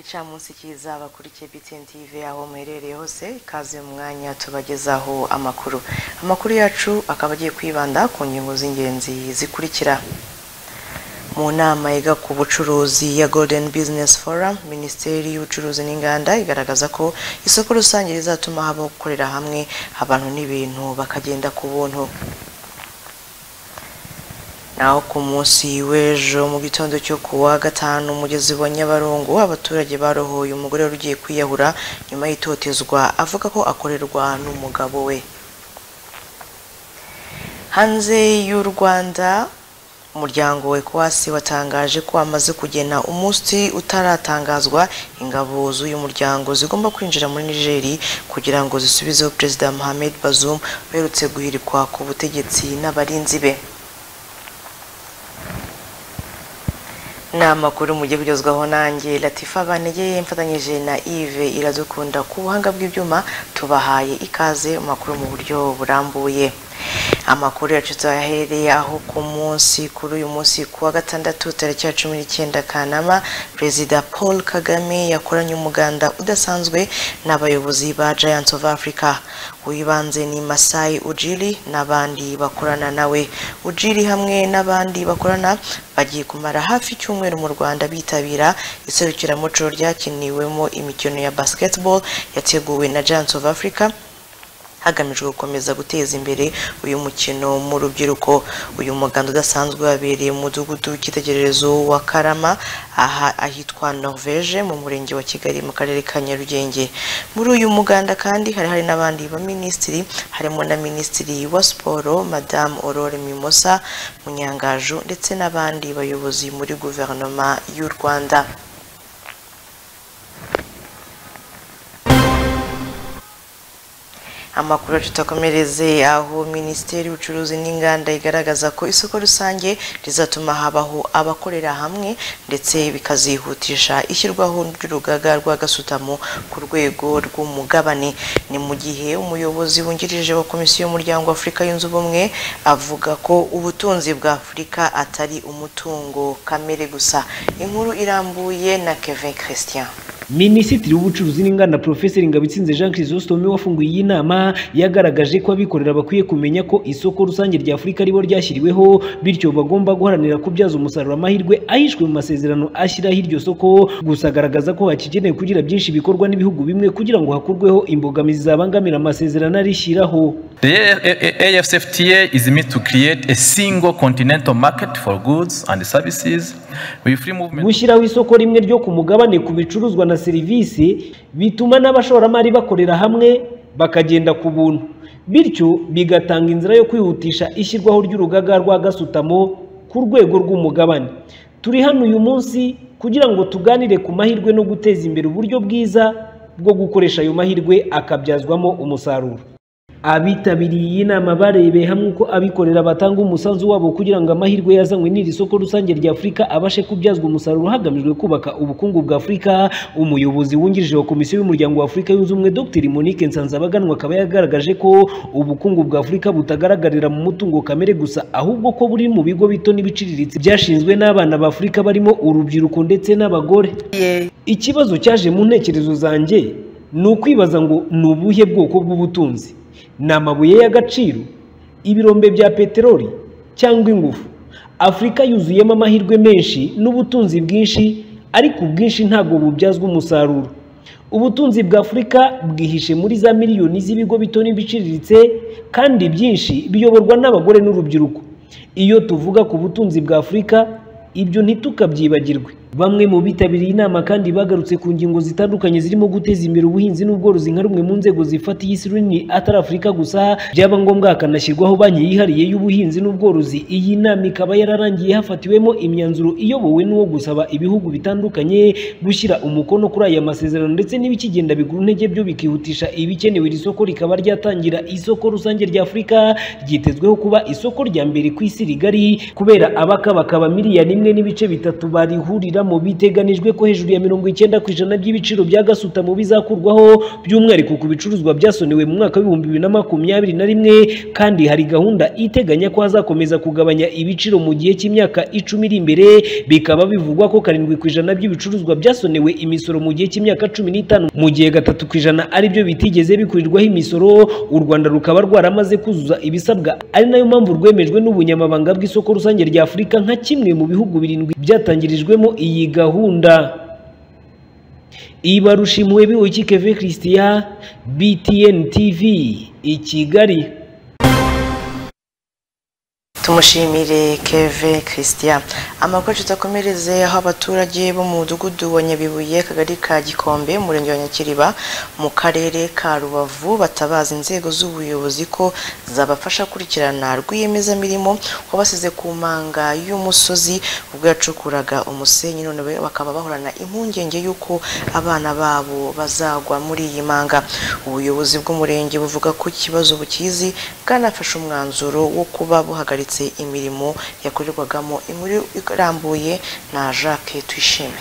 Igicamunsi kiza abakurikiye BTN TV aho muherereye hose ikaze mu mwanya tubagezaho amakuru yacu akaba agiye kwibanda ku ngingo z'ingenzi zikurikira. Mu nama yiga ku bucuruzi ya Golden Business Forum, Minisiteri y'Ubucuruzi n'Inganda igaragaza ko isoko rusange rizatuma haba gukorera hamwe abantu n'ibintu bakagenda ku buntu. Naho ku munsi w'ejo mu gitondo cyo kuwa gatanu umugezi wa Nyabarongo abaturage barohoye umugore ugiye kwiyahura nyuma y'itotezwa avuga ko akorerwa n'umugabo we. Hanze y'u Rwanda umuryango we kwasi watangaje ko amaze kugena umunsi utaratangazwa ingabo z'uyu muryango zigomba kwinjira muri Niger kugira ngo zisubizeho President Mohamed Bazoum uherutse guhirikwa ku butegetsi n'abarinzi be. N'amakuru mugiye kugezwaho nanjye Latifa Banegeye mfatanyije na Yves Iradukunda ku buhanga bw'ibyuma tubahaye ikaze makuru mu buryo burambuye. Amakuru yacu twahereye aho ku munsi kuri uyu munsi kuwa gatandatu tariki ya 19 Kanama Perezida Paul Kagame yakoranye umuganda udasanzwe n'abayobozi ba Giants of Africa. Wibanze ni Masai Ujiri n'abandi bakorana nawe. Ujiri hamwe n'abandi bakorana bagiye kumara hafi cyumweru mu Rwanda bitabira iserukiramuco ryakiniwemo imikino ya basketball yateguwe na Giants of Africa hagamijwe gukomeza guteza imbere uyu mukino mu rubyiruko. Uyu muganda udasanzwe wabereye mu mudugudu w'ikitegererezo wa Karama ahitwa Norvege mu murenge wa Kigali mu karere ka Nyarugenge. Muri uyu muganda kandi hari n'abandi ba minisitiri harimo na minisitiri wa siporo Madame Aurore Mimosa Munyangaju ndetse n'abandi bayobozi muri guverinoma y'u Rwanda. Amakuru tutakomereze aho Minisiteri y'Ubucuruzi n'Inganda igaragaza ko isoko rusange rizatuma habaho abakorera hamwe ndetse bikazihutisha ishyirwaho ry'urugaga rwa gasutamo ku rwego rw'umugabane. Ni mu gihe umuyobozi wungirije wa Komisiyo y'Umuryango wa Afurika yunze ubumwe avuga ko ubutunzi bwa Afurika atari umutungo kamere gusa. Inkuru irambuye na Kevin Christian. Minisitiri w'Ubucuruzi n'Inganda Professor Ngabitsinze Jean Chrysostome wafunguye iyi nama yagaragaje ko abikorera bakwiye kumenya ko isoko rusange rya Afurika ribo ryashyiriweho bityo bagomba guharanira kubyaza umusaruro amahirwe ahishwe mu masezerano ashyiraho iryo soko. Gusa agaragaza ko hakigeneye kugira byinshi bikorwa n'ibihugu bimwe kugira ngo hakurweho imbogamizi zabangamira amasezerano arishyiraho. The AFCFTA is meant to create a single continental market for goods and services. Gushyiraho isoko rimwe ryo ku mugabane ku bicuruzwa na serivisi bituma n'abashoramari bakorera hamwe bakagenda ku buntu, bityo bigatanga inzira yo kwihutisha ishyirwaho ry'urugaga rwa gasutamo ku rwego rw'umugabane. Turi hano uyu munsi kugira ngo tuganire ku mahirwe no guteza imbere uburyo bwiza bwo gukoresha ayo mahirwe akabyazwamo umusaruro. Abitabiriye iyi nama barebeye hamwe uko abikorera batanga umusanzu wabo kugira ngo amahirwe yazanywe n'iri soko rusange rya Afurika abashe kubyazwa umusaruro hagamijwe kubaka ubukungu bwa Afurika. Umuyobozi wungirije wa Komisiyo y'Umuryango wa Afurika yunze ubumwe Dr Monique Nsanzabaganwa akaba yagaragaje ko ubukungu bwa Afurika butagaragarira mu mutungo kamere gusa ahubwo ko buri mu bigo bito n'ibiciriritse byashinzwe n'abana ba Afurika barimo urubyiruko ndetse n'abagore. Ikibazo cyaje mu ntekerezo zanjye ni ukwibaza ngo ni ubuhe bwoko bw'ubutunzi, ni amabuye y'agaciro, ibirombe bya peteroli cyangwa ingufu? Afurika yuzuyemo amahirwe menshi n'ubutunzi bwinshi, ariko ubwinshi ntabwo bubyazwa umusaruro. Ubutunzi bwa Afurika bwihishe muri za miliyoni z'ibigo bito n'ibiciriritse kandi byinshi biyoborwa n'abagore n'urubyiruko. Iyo tuvuga ku butunzi bwa Afurika ibyo ntitukabyibagirwe. Bamwe mu bitabiriye inama kandi bagarutse ku ngingo zitandukanye zirimo guteza imbere ubuhinzi n'ubworozi nka rumwe mu nzego zifatiye isi runini atari Afurika gusa, byaba ngombwa hakanashyirwaho banki yihariye y'ubuhinzi n'ubworozi. Iyi nama ikaba yararangiye hafatiwemo imyanzuro iyobowe n'uwo gusaba ibihugu bitandukanye gushyira umukono kuri aya masezerano ndetse n'ibikigenda bigura intege byo bikihutisha ibikenewe. Iri soko rikaba ryatangira isoko rusange rya Afurika ryitezweho kuba isoko rya mbere ku isi rigari kubera abakabakaba miliyoni 1.3 barihurira gukoreramo biteganijwe ko hejuru ya 90% by'ibiciro bya gasutamo bizakurwaho by'umwihariko ku bicuruzwa byasonewe mu mwaka wa 2021 kandi hari gahunda iteganya ko hazakomeza kugabanya ibiciro mu gihe cy'imyaka 10 iri imbere bikaba bivugwa ko 7% by'ibicuruzwa byasonewe imisoro mu gihe cy'imyaka 15 mu gihe 3% ari byo bitigeze bikurirwaho imisoro u Rwanda rukaba rwaramaze kuzuza ibisabwa ari nayo mpamvu rwemejwe n'ubunyamabanga bw'isoko rusange rya Afurika nka kimwe mu bihugu 7 byatangirijwemo iyi gahunda. Ibarushimwe biwiki Keve Christian, BTN TV i Kigali. Tumushimire Keve Christian. Amakuru tutakomereze aho abaturage bo mu mudugudu wa Nyabibuye kagari ka Gikombe umurenge wa Nyakiriba mu karere ka Rubavu batabaza inzego z'ubuyobozi ko zabafasha kurikirana rwiyemeza mirimo ko basize ku manga y'umusozi ubwo yacukuraga umusenyi none bakaba bahorana impungenge yuko abana babo bazagwa muri iyi manga. Ubuyobozi bw'umurenge buvuga ko ikibazo bukizi bwanafashe umwanzuro wo kuba buhagaritse imirimo yakorerwagamo. Inkuru irambuye na Jacques Tuyishime.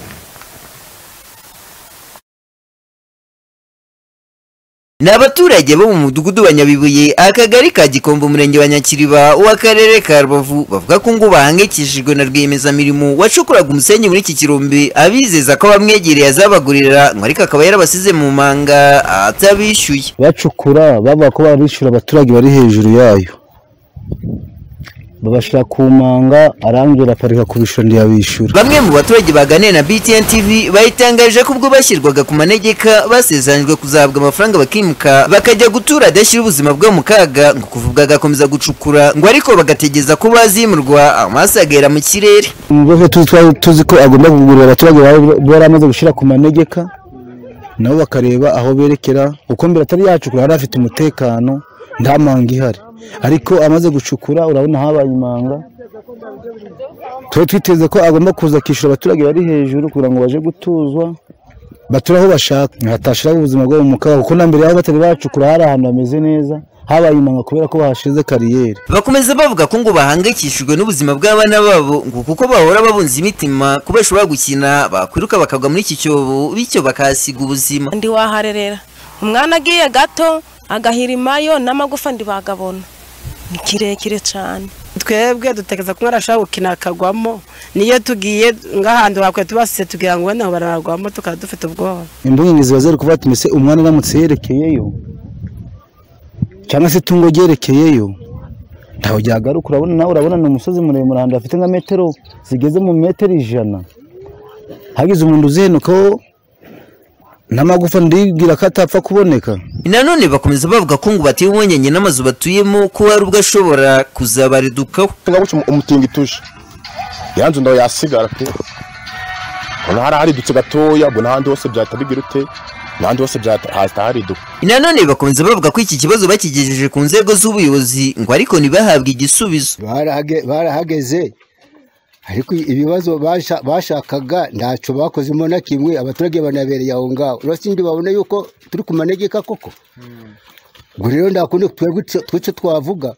N'abaturage bo mu mudugudu wa Nyabibuye akagari ka Gikombe umurenge wa Nyakiriba w'akarere ka Rubavu bavuga ko ngo bahangikishijwe na rwiyemezamirimo wacukuraga umusenyi muri iki kirombe abizeza ko bamwegereye azabagurira ngo ariko akaba yarabasize mu manga atabishyuye. Bacukura bavuga ko barishyura abaturage bari hejuru yayo babashira ku manga arangira aparika kubishura ndiyabishura. Bamwe mu baturage baganira na BTN TV bayitangaje ko ubwo bashyirwaga ku manegeka basezeranyijwe kuzahabwa amafaranga bakimuka bakajya gutura adashyira ubuzima bwo mu kaga ngo kuvuga agakomeza gucukura ngo ariko bagategeza ko bazimurwa amasagera mu kirere. Ngo tuzi ko agomba kugurira abaturage baramaze gushira ku manegeka nabo bakareba aho berekera uko mbere atari yacukura hari afite umutekano nta manga ihari ariko amaze gucukura urabona habaye imanga. Twiteze ko agomba kuza kishura abaturage bari hejuru kugira ngo baje gutuzwa baturaho bashaka hatashira ubuzima bwo mu kaga kuko nambere aho batari bacukura hari ahantu hameze neza habaye imanga kubera ko bahashize kariyeri. Bakomeza bavuga ko ngo bahangayikishijwe n'ubuzima bw'abana babo ngo kuko bahora babunza imitima kuba bashobora gukina bakwiruka bakagwa muri iki cyobo bityo bakasiga ubuzima. Ndi waharerera umwana agiye gato agahirimayo n'amagufa ndi bagabona ni kirekire cyane. Twebwe dutegeza ko arashaka gukina akagwamo niyo tugiye ngahandi bakwe tubasise tugira ngo wenda bararwamo tukadufite ubwoba. Imbungizi bazere kuva tumese umwana uramutse yerekeyeyo cyangwa se tungo gerekeyeyo ntaho ryagaruka. Urabona nawe urabona ni umusozi muremure handi afite nka metero zigeze mu metero 100 hagize umuntu uzenuko n'amagufa ndibwira ko atapfa kuboneka. Nanone bakomeza bavuga ko ngo batiye umwenyenye n'amazu batuyemo ko hari ubwo ashobora kuzabaridukaho. Umutingi tuje yanzu ndo yasigara pe ona hari dutse gatoya bo n'ahandi hose byatabigira ute n'ahandi hose byatahariduka. Nanone bakomeza bavuga ko iki kibazo bakigejeje ku nzego z'ubuyobozi ngo ariko nibahabwe igisubizo. Barahageze ariko ibibazo bashakaga ntacyo bakozemo na kimwe abaturage banabereye aho ngaho. Urasindi babona yuko turi ku manegeka koko ngo rero ndakunde twece twavuga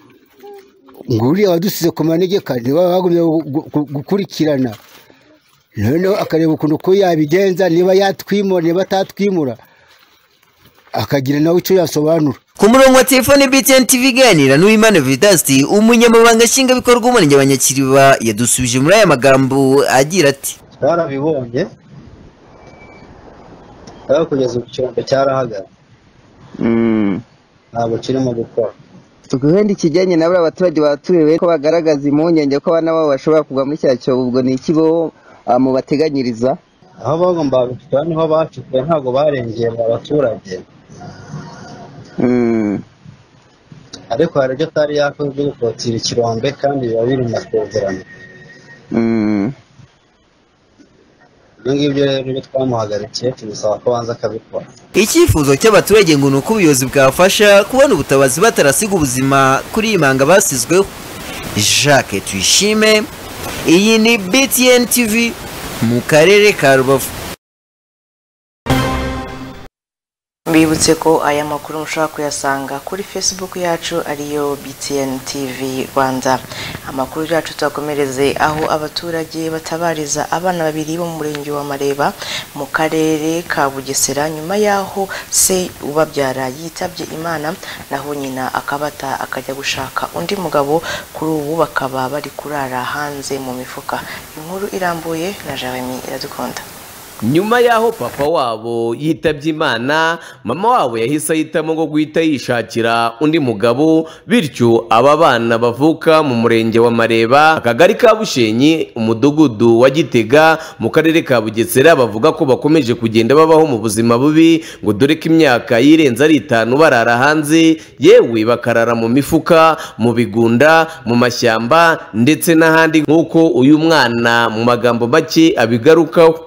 ngo uri abadusize ku manegeka niba bagumye gukurikirana noneho akareba ukuntu ko yabigenza niba yatwimura niba atatwimura akagira nawe icyo yasobanura. Ku murongo wa telefone BTN TV ganira n'Uwimana Vidasti umunyamabanga nshingwabikorwa w'umurenge wa Nyakiriba yadusubije muri aya magambo agira ati barabibonye aho kugeza ukirombe cyarahagaze ntabwo kirimo gukora. Tuguhenda ikijyanye nabo abaturage baturiwe ko bagaragaza impungenge ko abana babo bashobora kugwa muri cya cyobo ubwo ni ikibo mu bateganyiriza aho bagomba gutwara niho bacukuye ntabwo barengeye abaturage. Ariko hari ibyo atari yakoze gukotira ikirombe kandi biba biri mu masezerano. Ngibyo rero twamuhagarikiye tubisaba ko banza akabikora. Icyifuzo cy'abaturage ngo nuko ubuyobozi bwafasha kubona ubutabazi batarasiga ubuzima kuri imanga basizweho. Jacques Tuyishime, iyi ni BTN TV mu karere ka Rubavu. Mbibutse ko aya makuru mushobora kuyasanga kuri Facebook yacu ariyo BTN TV Rwanda. Amakuru yacu tutakomereze aho abaturage batabariza abana babiri bo mu murenge wa Mareba mu karere ka Bugesera nyuma yaho se ubabyara yitabye Imana naho nyina akabata akajya gushaka undi mugabo, kuri ubu bakaba bari kurara hanze mu mifuka. Inkuru irambuye na Jeremy Iradukunda. Nyuma yaho papa wabo yitabye Imana, mama wabo yahise ahitamo ngo guhita yishakira undi mugabo, bityo aba bana bavuka mu murenge wa Mareba, akagari ka Bushenyi, umudugudu wa Gitega mu karere ka Bugesera, bavuga ko bakomeje kugenda babaho mu buzima bubi, ngo dore ko imyaka yirenze ari 5 barara hanze, yewe bakarara mu mifuka, mu bigunda, mu mashyamba ndetse n'ahandi, nk'uko uyu mwana mu magambo make abigarukaho.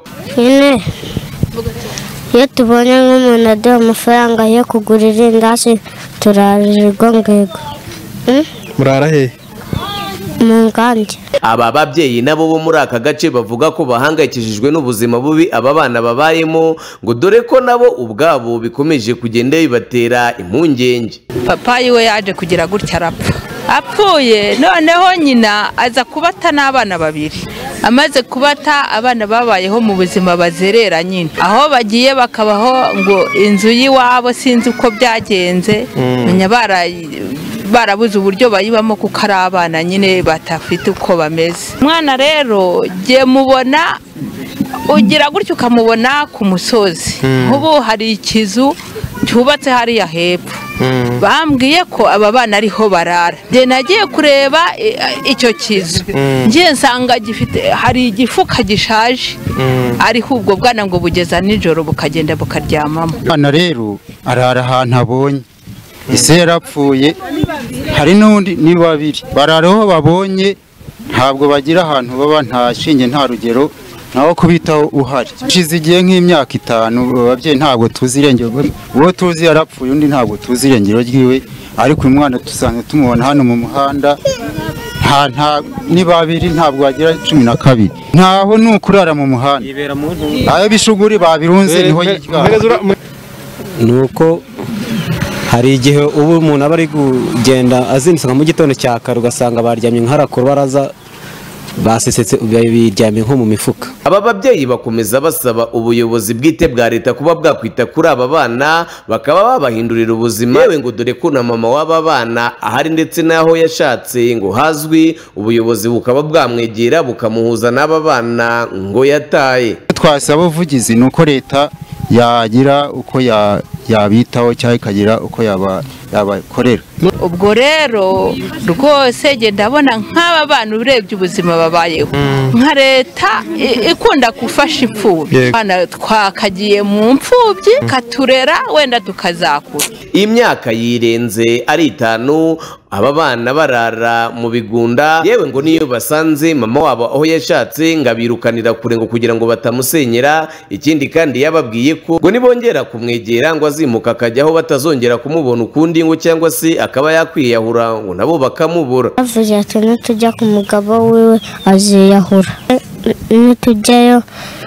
Iyo tubonye nk'umuntu aduha amafaranga yo kugura irindazi turarirwa ngego. Murara he? Mu ngande. Aba babyeyi nabo bo muri aka gace bavuga ko bahangayikishijwe n'ubuzima bubi aba bana babayemo, ngo dore ko nabo ubwabo bikomeje kugenda bibatera impungenge. Papa yiwe yaje kugira gutya arapfa, apfuye noneho nyina aza kubata n'abana babiri. Amaze kubata abana babayeho mu buzima bazerera nyine, aho bagiye bakabaho ngo inzu y'iwabo sinzi uko byagenze, barabuze uburyo bayibamo kuko ari abana nyine batafite uko bameze. Umwana rero giye mubona ugira gutyo ukamubona ku musozi, ubu hari ikizu cyubatse hariya hepfo, bambwiye ko aba bana ariho barara. Je nagiye kureba icyo kizu, ngiye nsanga gifite hari igifuka gishaje, ariho ubwo bwana ngo bugeza nijoro bukagenda bukaryamamo. Bana rero arara ahantu abonye, ise yarapfuye, hari n'undi ni babiri bararaho babonye, ntabwo bagira ahantu baba, nta shinge nta rugero nawo kubitaho uhari. Shize igihe nk'imyaka 5 ababyeyi ntabwo tuzi irengero, uwo tuzi yarapfuye undi ntabwo tuzi irengero ryiwe, ariko uyu mwana tusanzwe tumubona hano mu muhanda, nta ni babiri ntabwo wagira 12, ntaho nukurara mu muhanda, ayo bishuguri babirunze niho yirya. Nuko hari igihe ubu umuntu aba ari kugenda azindutse mu gitondo cya kare ugasanga baryamye nk'arakuru baraza basesetse biryamye nko mu mifuka. Aba babyeyi bakomeza basaba ubuyobozi bwite bwa leta kuba bwakwita kuri aba bana, bakaba babahindurira ubuzima, yewe ngo dore ko na mama w'aba bana ahari ndetse n'aho yashatse ngo hazwi, ubuyobozi bukaba bwamwegera bukamuhuza n'aba bana ngo yataye. Twasaba ubuvugizi nuko leta yagira uko yabitaho cyangwa ikagira uko yabakorera. Ubwo rero rwose je ndabona nk'aba bana urebye ubuzima babayeho, nka leta ikunda gufasha imfubyi, bana twakagiye mu mfubyi katurera wenda tukazakura. Imyaka yirenze ari 5 aba bana barara mu bigunda, yewe ngo niyo basanze mama wabo aho yashatse ngabirukanira kure ngo kugira ngo batamusenyera. Ikindi kandi yababwiye ko ngo nibongera kumwegera ngo azimuka akajya aho batazongera kumubona ukundi, ngo cyangwa se akaba yakwiyahura ngo nabo bakamubura. Avuze ati nitujya ku mugabo wiwe aziyahura, nitujyayo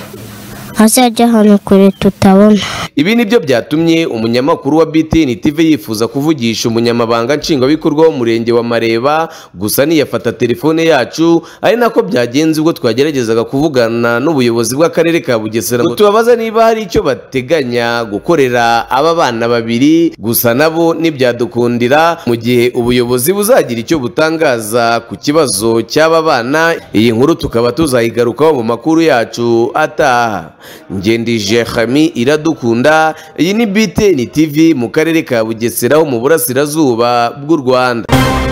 azajya hano kure tutabona. Ibi nibyo byatumye umunyamakuru wa BTN TV yifuza kuvugisha umunyamabanga nshingwabikorwa w'umurenge wa Mareba, gusa niyafata telefone yacu, ari nako byagenze ubwo twageragezaga kuvugana n'ubuyobozi bw'akarere ka Bugesera ngo tubabaza niba hari icyo bateganya gukorera aba bana babiri, gusa nabo nibyadukundira mu gihe ubuyobozi buzagira icyo butangaza ku kibazo cy'aba bana. Iyi nkuru tukaba tuzayigarukaho mu makuru yacu ataha. Ngendije Jeremy Iradukunda, iyi ni BTN TV mu karere ka Bugesera ho mu burasirazuba bw'u Rwanda.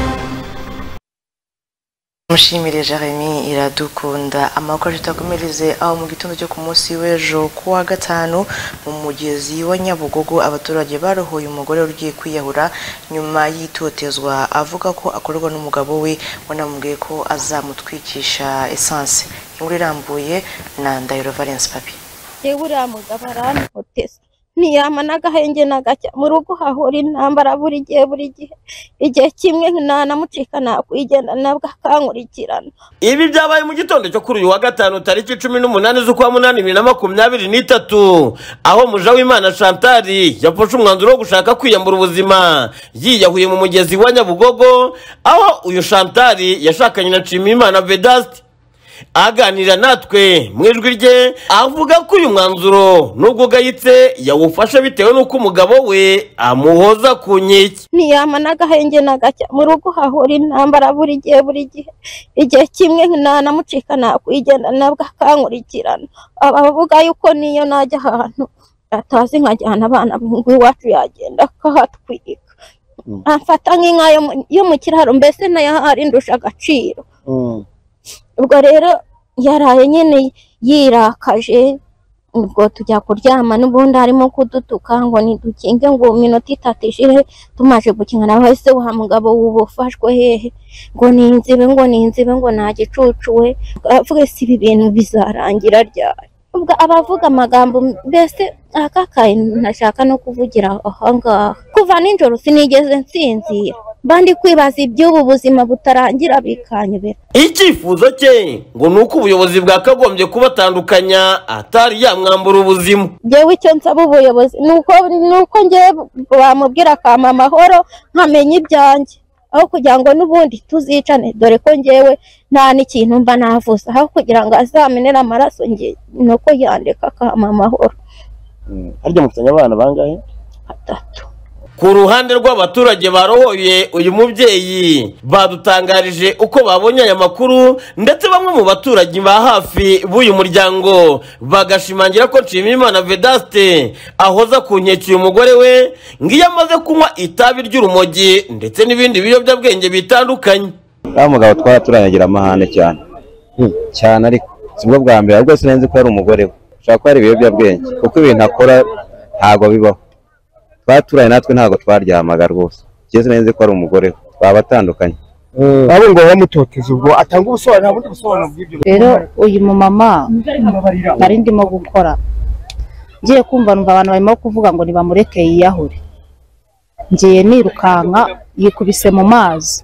Mushimire Jeremy Iradukunda. Amakuru tutakomereze aho mu gitondo cyo ku munsi w'ejo kuwa gatanu mu mugezi wa Nyabugogo abaturage barohoye umugore ugiye kwiyahura nyuma y'itotezwa, avuga ko akorwa n'umugabo we wanamubwiye ko azamutwikisha essence. Inkuru irambuye na Ndahiro Valence Papi. Uriya mugabo arantoteza ntiyama n'agahenge na gacya mu rugo hahora intambara buri gihe igihe kimwe nanamucika nakwigenda nabwo akankurikirana. Ibi byabaye mu gitondo cyo kuri uyu wa gatanu tariki 18 z'ukwa 2023 aho Mujawimana Chantal yafashe umwanzuro wo gushaka kwiyambura ubuzima yiyahuye mu mugezi wa Nyabugogo, aho uyu Chantal yashakanye na Nshimiyimana Vedaste. Aganira natwe mu ijwi rye avuga ko uyu mwanzuro nubwo gayitse yawufashe bitewe nuko umugabo we amuhoza ku nkeke. Ntiyama n'agahenge na gacya mu rugo hahora intambara buri gihe igihe kimwe nanamucika nakwigenda nabwo akankurikirana. Abavuga yuko niyo najya ahantu atazi nkajyana abana iwacu yagenda akahatwika, amfata nk'inka yo mu kiraro, mbese nayo arindusha agaciro. Ubwo rero yaraye nyine yirakaje, ubwo tujya kuryama n'ubundi harimo kudutuka ngo nidukinge ngo minota 3 ishire tumaje gukingana. Wese wa mugabo wubufashwe hehe ngo ninzibe ngo nagicucuwe, avuga si ibi bintu bizarangira ryari. Ubwo abavuga amagambo mbese akakaye ntashaka no kuvugira ahangaha. Kuva ninjoro sinigeze nsinzira, bandi kwibaza iby'ubu buzima butarangira bikanyobera. Icyifuzo cye ngo nuko ubuyobozi bwakagombye kubatandukanya atari yamwambura ubuzima. Jewe icyo nsaba ubuyobozi nuko ngiye bamubwira kama amahoro nkamenya ibyanjye, aho kugira ngo n'ubundi tuzicane, dore ko ngewe nta n'ikintu mba navuze, aho kugira ngo azamenera amaraso nge nuko yandeka kama amahoro. Harya mufitanye abana bangahe? 3. Ku ruhande rw'abaturage barohoye uyu mubyeyi badutangarije uko babonye aya makuru, ndetse bamwe mu baturage ba hafi b'uyu muryango bagashimangira ko Nshimiyimana Vedaste ahoza ku nkeke uyu mugore we ngiyo amaze kunywa itabi ry'urumogi ndetse n'ibindi biyobyabwenge bitandukanye. Mugabo twaraturanagira amahane cyane ariko sibwo bwa mbere, ahubwo sinenze ko ari umugore we ushaka ko ari ibiyobyabwenge, kuko ibintu akora ntago bibaho. Twaturanye natwe ntago twaryamaga rwose, cyese nenze ko ari umugore we babatandukanye. Abo ngo bamutoteza ubwo atanga ubusobanuro, nta bundi busobanuro bw'ibyo. Rero uyu mumama nari ndimo gukora, ngiye kumva numva abantu barimo kuvuga ngo nibamureke yiyahure, ngiye nirukanka yikubise mu mazi,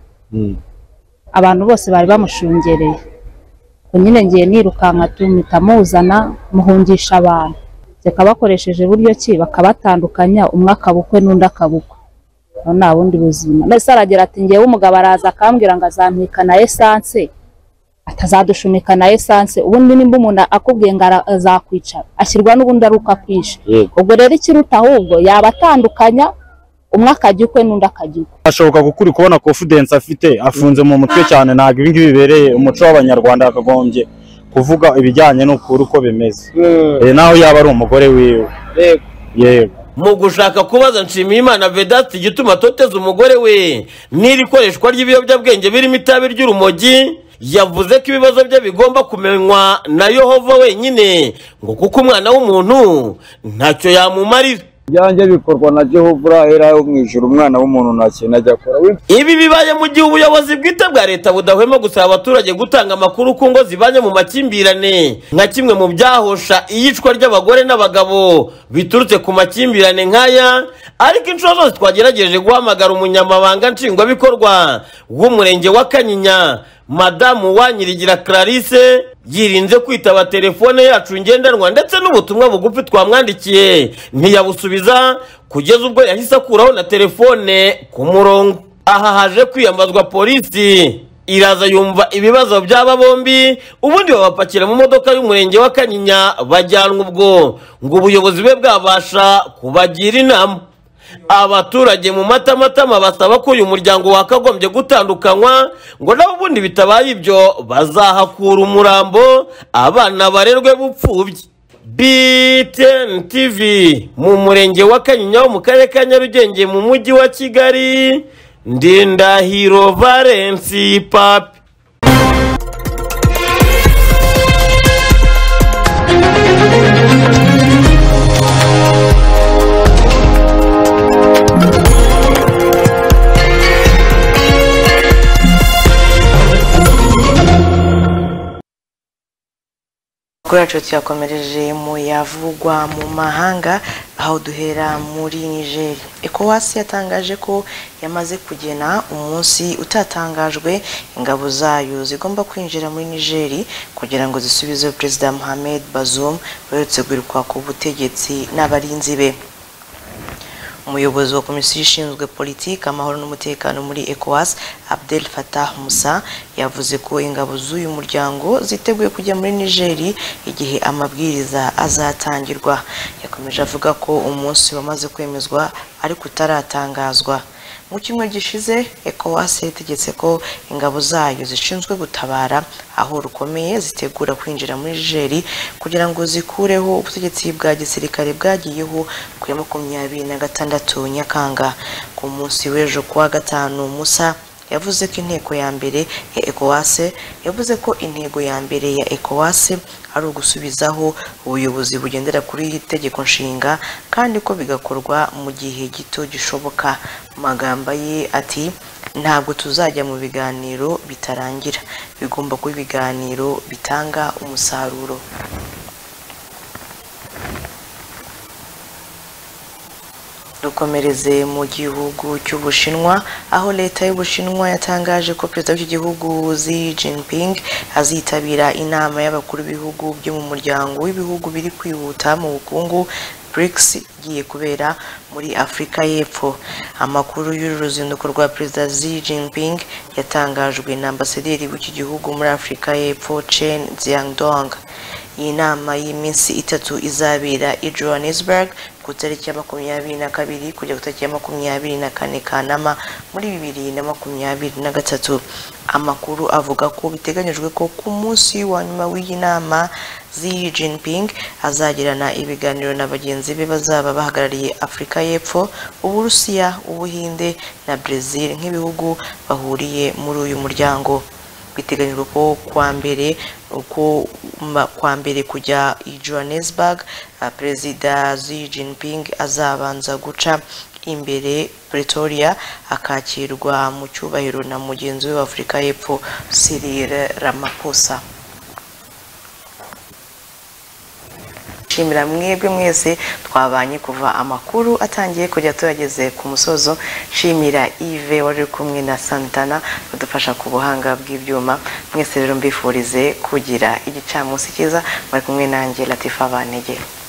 abantu bose bari bamushungereye. Nyine ngiye nirukanka tumita muzana muhungisha abantu, bakoresheje buryo ki bakabatandukanya, umwe akabukwe n'undi akabukwe. Nta bundi buzima. Nese aragera ati ngiye umugabo araza akambwira ngo azampika na essence, atazadushumika na essence. Ubundi nimba umuntu akubwiye ngo azakwicara ashyirwa n'ubundi ari uko akwishe. Ubwo rero ikiruta ahubwo yabatandukanya, umwe akajya ukwe n'undi akajya ukwe. Ashoboka gukuri kubona confidence afite, afunze mu mutwe cyane, ntabwo ibi ngibi bibereye umuco w'abanyarwanda, akagombye kuvuga ibijyanye n'ukuri uko bimeze. Naho yaba ari umugore wiwe. Yego. Mu gushaka kubaza Nshimiyimana Vedaste igituma atoteza umugore we n'iri koreshwa ry'ibiyobyabwenge birimo itabi ry'urumogi, yavuze ko ibibazo bye bigomba kumenywa na Yehova wenyine, ngo kuko umwana w'umuntu ntacyo yamumarira. Byanjye bikorwa na Jehova urahera yo mwijuru, umwana w'umuntu ntakintu ajya akora. Ibi bibaye mu gihe ubuyobozi bwite bwa leta budahwema gusaba abaturage gutanga amakuru ku ngo zibanye mu makimbirane, nka kimwe mu byahosha iyicwa ry'abagore n'abagabo biturutse ku makimbirane nk'aya. Ariko inshuro zose twagerageje guhamagara umunyamabanga nshingwabikorwa w'umurenge wa Kanyinya, Madamu Wanyirigira Clarisse, yirinze kwitaba telefone yacu ngendanwa, ndetse n'ubutumwa bugufi twamwandikiye ntiyabusubiza, kugeza ubwo yahise akuraho na telefone ku murongo. Aha haje kwiyambazwa polisi iraza yumva ibibazo by'aba bombi, ubundi babapakira mu modoka y'umurenge wa Kanyinya bajyanwa ubwo ngo ubuyobozi bwe bwabasha kubagira inama. Abaturage mu matamatama basaba ko uyu muryango wakagombye gutandukanywa, ngo nabo ubundi bitabaye ibyo bazahakura umurambo abana barerwe bupfubye. BTN TV mu murenge wa Kanyinya wo mu karere ka Nyarugenge mu mujyi wa Kigali, Ndindahiro Valence Papi. Kuri yacu tuyakomereje mu yavugwa mu mahanga. aho duhera muri Niger. ECOWAS yatangaje ko yamaze kugena umunsi utatangajwe ingabo zayo zigomba kwinjira muri Niger kugira ngo zisubize Perezida Mohamed Bazoum uherutse guhirikwa ku butegetsi n'abarinzi be. Umuyobozi wa komisiyo ishinzwe politiki amahoro n'umutekano muri ECOWAS Abdel Fattah Musa yavuze ko ingabo z'uyu muryango ziteguye kujya muri Niger igihe amabwiriza azatangirwa. Yakomeje avuga ko umunsi wamaze kwemezwa ariko utaratangazwa. Mu cyumweru gishize ECOWAS yategetse ko ingabo zayo zishinzwe gutabara aho rukomeye zitegura kwinjira muri Niger kugira ngo zikureho ubutegetsi bwa gisirikare bwagiyeho ku ya 26 Nyakanga. Ku munsi w'ejo kuwa gatanu Musa yavuze ko intego ya mbere ya ECOWAS ari ugusubizaho ubuyobozi bugendera kuri itegeko nshinga kandi ko bigakorwa mu gihe gito gishoboka. Mu magambo ye ati ntabwo tuzajya mu biganiro bitarangira, bigomba kuba ibiganiro bitanga umusaruro. Dukomereze mu gihugu cy'Ubushinwa aho leta y'Ubushinwa yatangaje ko perezida w'iki gihugu Xi Jinping azitabira inama y'abakuru b'ibihugu byo mu muryango w'ibihugu biri kwihuta mu bukungu BRICS igiye kubera muri Afurika y'Epfo. Amakuru y'uru ruzinduko rwa perezida Xi Jinping yatangajwe na ambasaderi w'iki gihugu muri Afurika y'Epfo Chen Jiangdong. Iyi nama y'iminsi 3 izabera i Johannesburg ku tariki ya 22 kujya ku tariki ya 24 Kanama muri 2023. Amakuru avuga ko biteganyijwe ko ku munsi wa nyuma w'iyi nama Xi Jinping azagirana ibiganiro na bagenzi be bazaba bahagarariye Afurika y'Epfo, Uburusiya, Ubuhinde na Brazil nk'ibihugu bahuriye muri uyu muryango. Biteganyijwe ko kwa mbere kujya i Johannesburg perezida Xi Jinping azabanza guca imbere Pretoria akakirwa mu cyubahiro na mugenzi we wa Afurika y'Epfo Cyril Ramaphosa. Shimira mwebwe mwese twabanye kuva amakuru atangiye kujya turageze ku musozo. Shimira Yves wari kumwe na Santana badufasha ku buhanga bw'ibyuma. Mwese rero mbifurize kugira igicamunsi cyiza, bari kumwe nanjye Latifa Banege.